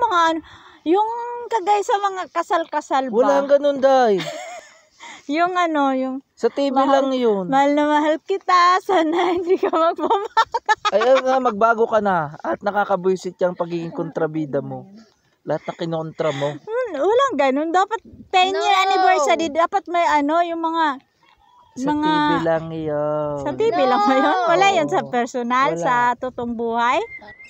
mga ano, yung kagay sa mga kasal-kasal ba? Walang ganun, day. Yung ano, yung Sa TV lang yun. mahal na mahal kita, sana hindi ka magpapaka. Ay, nga, magbago ka na. At nakakabuisit yung pagiging kontrabida mo. Lahat na kinontra mo. Walang ganun. Dapat 10-year anniversary. Dapat may ano, yung mga... Sa TV lang yun. Sa TV lang ba yun? Wala yan sa personal, Wala. sa totoong buhay.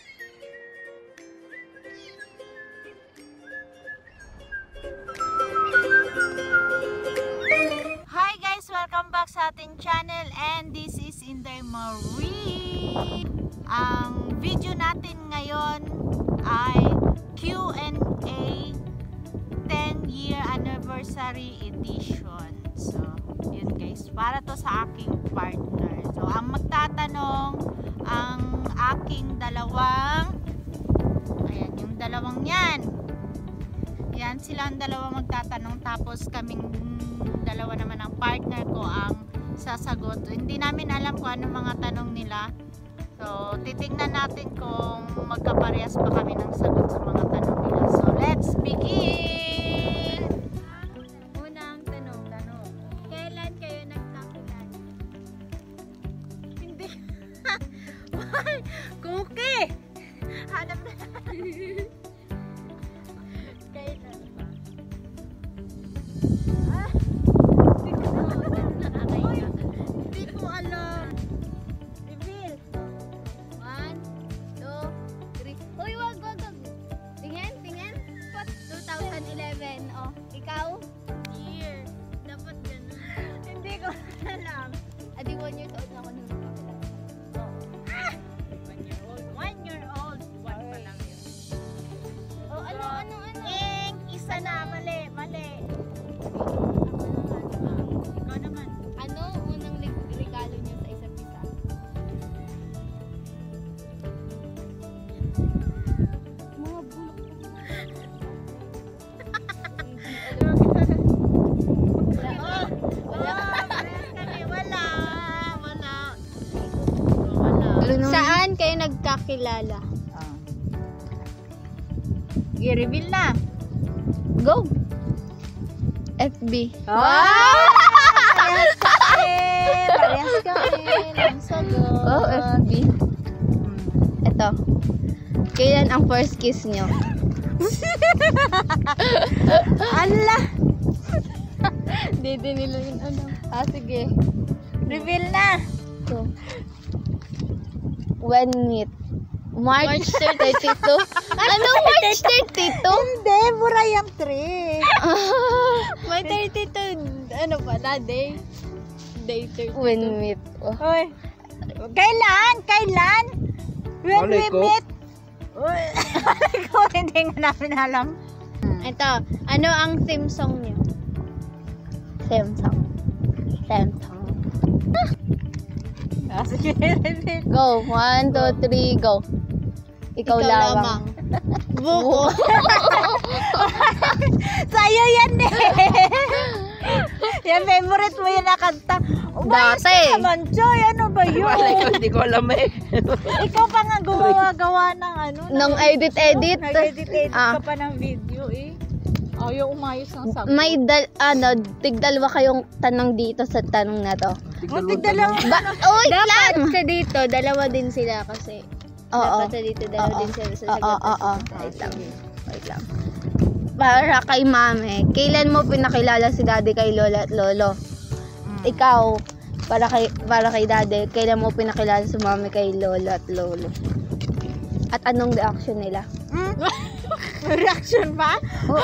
Hi guys! Welcome back sa ating channel and this is Inday Marie. Ang video natin ngayon ay Q&A 10-year anniversary edition. So, yun guys, para to sa aking partner. So, ang magtatanong, ang aking dalawang, ayan, yung dalawang yan. Yan, sila ang dalawa magtatanong, tapos kaming dalawa naman ang partner ko ang sasagot. So, hindi namin alam kung anong mga tanong nila. So, titingnan natin kung magkaparehas pa kami ng sagot sa mga tanong nila. So, let's begin! Unang tanong. Kailan kayo nagkakilala? Hindi. Cookie! Hanap na. Kailan ba? Hindi ko alam. Reveal. 1, 2, 3. Uy, wag. Tingin. 2011. Oh, ikaw? Year. Dapat ganun. Hindi ko alam. Adi 1 years old na ako nung nagkakilala. Oh. 1 year old. 1 year old. 1 pa lang yun. Oh, ano? Isa na. Mali. Ikaw naman. Ano unang regalo niyo sa isa't isa? Mga bulok. Wala. Saan kayo nagkakilala? I-reveal na. Go. FB. Parehas kami. Ang sagot. Oh, FB. Ito. Kailan ang first kiss nyo? Allah! Hindi nila yun ano. Sige. Reveal na. So, when meet? March 32? Ano March 32? Hindi, Burayang 3. May 32, ano pa na, day? Day 32. When meet. Oh. Oy. Kailan? When we meet? Uy, ko hindi nga namin alam. Ito, ano ang theme song niyo? Theme song. Sige, go. 1, 2, 3, go. Ikaw lamang. Buko. Sa'yo yan eh. Yan, favorite mo yan na kanta. Dati. Naman, Joy, ano ba yun? Hindi ko alam eh. Ikaw pa nga gawa ng ano. Nung edit. Nag-edit ka pa ng video eh. Ayaw umayos ng sabi. May tigdalwa kayong tanong dito sa tanong na to. Tigdalawa. Dapat sa dito, dalawa din sila kasi. Dapat sa dito, dalawa din sila sa sagot. Wait lang. Para kay mami, kailan mo pinakilala si daddy kay lola at lolo? Ikaw, para kay daddy, kailan mo pinakilala si mami kay lola at lolo? At anong reaction nila? Reaction ba?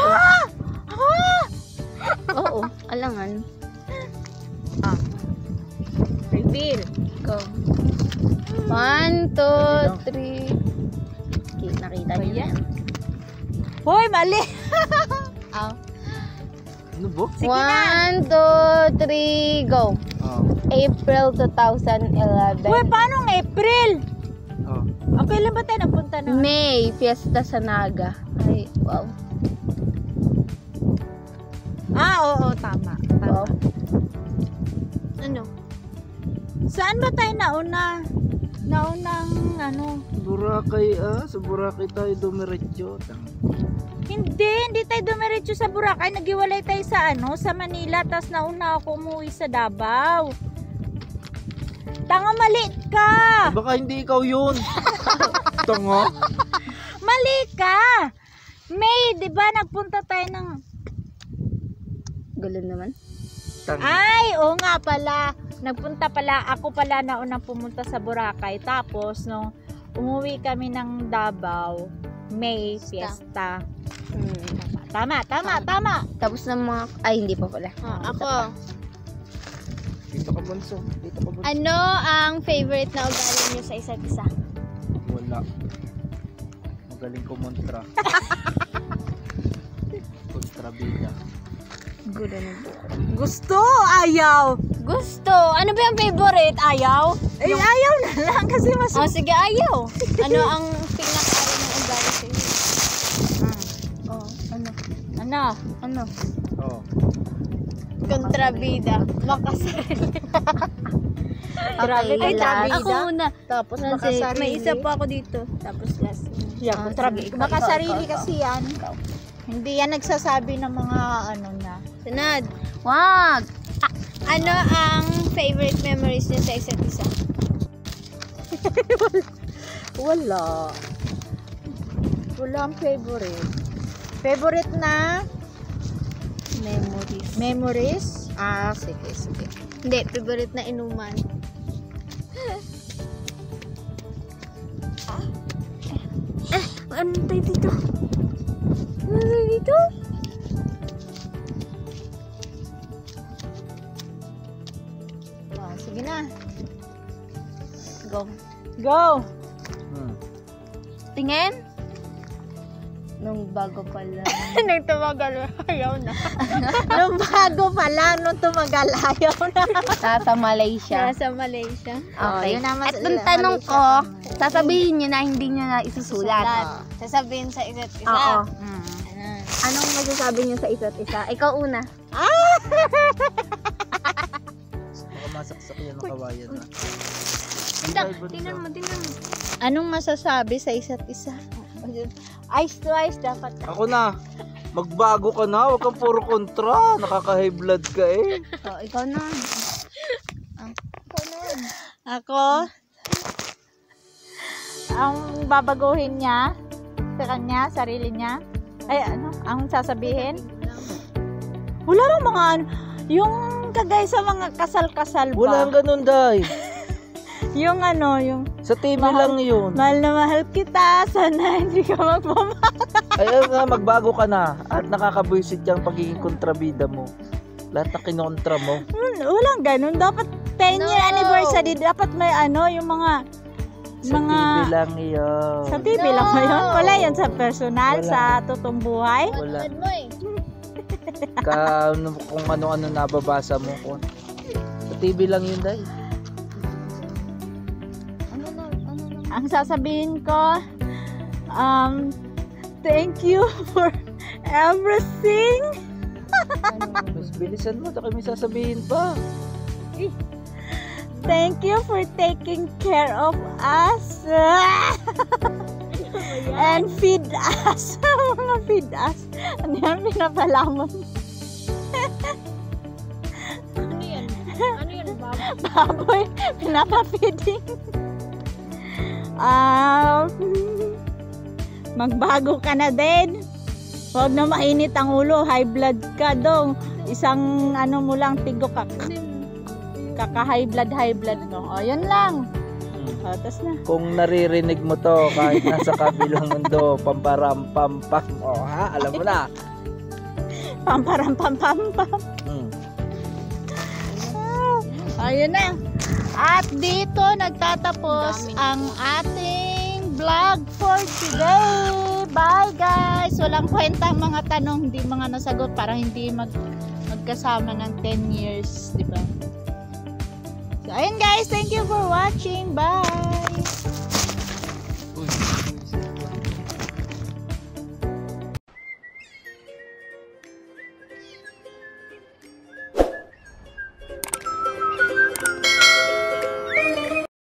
Oo, alangan. Reveal. Go. 1, 2, 3. Okay, nakita niyo yan. Hoy, mali. Ano ba? 1, 2, 3, go. April 2011. Hoy, paano ng April? Oh. Kailan ba tayo napunta na? May, fiesta sa Naga. Ay, wow. Oo, tama. Wow. Ano? Saan ba tayo nauna? naunang ano. Boracay sa Boracay tayo dumiretso. Hindi tayo dumiretso sa Boracay. Naghiwalay tayo sa sa Manila. Tapos nauna ako umuwi sa Davao. Tanga, mali ka! Baka hindi ikaw yun. Tanga. Mali ka! May, di ba nagpunta tayo ng... Gulo naman. Tanga. Ay, oo nga pala. Nagpunta pala, ako pala na unang pumunta sa Boracay. Tapos, nung umuwi kami ng Davao, May Fiesta. Tama. Tapos ng mga... Ay, hindi pa pala. Ako. Dito ka bunso. Ano ang favorite na ugali niyo sa isa't isa? Wala. Magaling kumontra. Kontrabida. Gulo na po. Gusto, ayaw. Gusto! Ano ba yung favorite? Ayaw? Ayaw na lang kasi mas... Oh, sige, ayaw. Ano ang pinaka-ayaw ng ugali sa inyo? Oh, ano? Oh. Kontrabida. Makasarili. Grabe Okay, kayo, last. trabida. Ako muna. Tapos Kasi makasarili. may isa pa ako dito. Tapos last. Yeah, sige, ikaw, makasarili ikaw. kasi yan. Hindi yan nagsasabi ng mga na. Sunod. Wag! Ano ang favorite memories niyo sa isa't isa? Wala. Wala ang favorite. Favorite na memories? Sige. Hindi, favorite na inuman. Ano tayo dito? Sige na. Go. Go! Tingin? Nung bago pala. Nung tumagal, ayaw na. Nung bago pa lang, nung tumagal, ayaw na. Sa Malaysia. Okay. Yun naman At yung tanong ko, sasabihin niyo na hindi niyo na isusulat. Sasabihin sa isa't isa. Oo. Mm. Anong masasabi niyo sa isa't isa? Ikaw una. Baka masaksak yan ang kawayan na. Tingnan mo. Anong masasabi sa isa't isa? Eyes to eyes dapat. Ako na. Magbago ka na. Huwag kang puro kontra. Nakaka-high blood ka eh. Oh, ikaw na. Ako, ang babaguhin niya sa kanya, sarili niya, ay ang sasabihin? Wala lang mga yung kagaya sa mga kasal-kasal ba? Walang ganun, Day. Yung yung Sa TV lang yun. mahal na mahal kita, sana hindi ka magmamahal. Ayun nga, magbago ka na. At nakakabwisit yung pagiging kontrabida mo. Lahat na kinontra mo. Walang ganun. Dapat 10-year anniversary. Dapat may yung mga... Sa TV lang yun. Sa TV lang ba yun? Wala yun sa personal, Wala. sa totoong buhay. Wala. mo eh. Kung ano-ano nababasa mo. Sa TV lang yun, Day. Ang sasabihin ko, thank you for everything. Mas bilisan mo. Daka may sasabihin pa. Thank you for taking care of us. And feed us. Mga feed us. Ano yan, pinapalamon. Ano yan, Baboy, pinapafeeding. Magbago ka na din. Huwag na mainit ang ulo, high blood ka dong. Isang mo lang tigo kaka-high blood mo. O, yun lang. O, tas na. Kung naririnig mo to kahit nasa kabilang mundo, pamparam-pam-pam. O ha, alam mo na. Pamparam-pam-pam-pam. Ayun na. At dito nagtatapos ang ating vlog for today. Bye guys. Walang kwenta ang mga tanong, hindi mga nasagot para hindi magkasama ng 10 years, di ba? So ayun guys, thank you for watching. Bye.